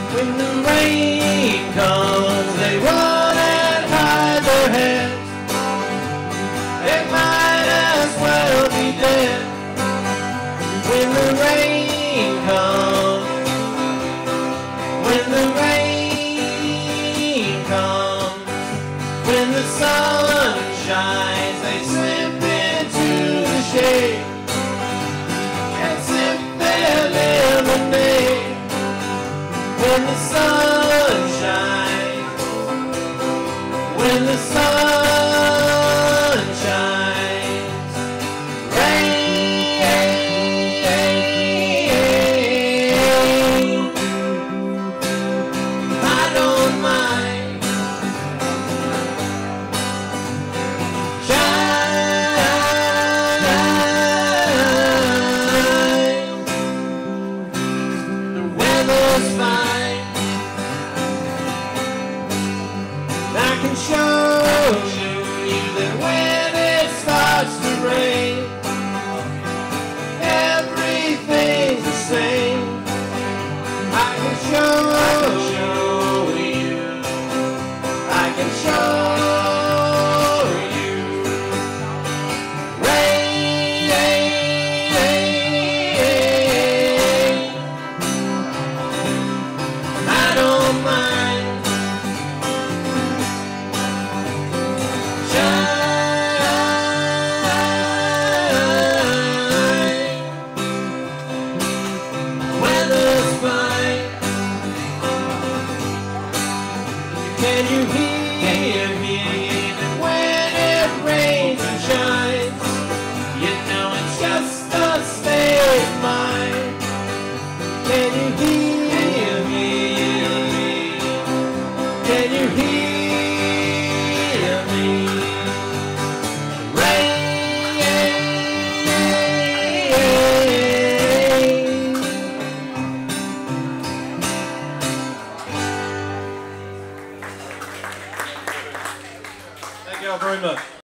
When the rain comes, they run and hide their heads. They might as well be dead. When the rain comes, when the rain comes, when the sun shines, they slip into the shade and sip their lemonade. When the sun shines, when the sun shines, rain, I don't mind. Shine, the weather's fine. I can show you that when it starts to rain, everything's the same. I can show you, I can show you. Rain, I don't mind. Can you hear me? Even when it rains and shines, you know it's just a state of mind. Can you hear me? Can you hear me? Thank you all very much.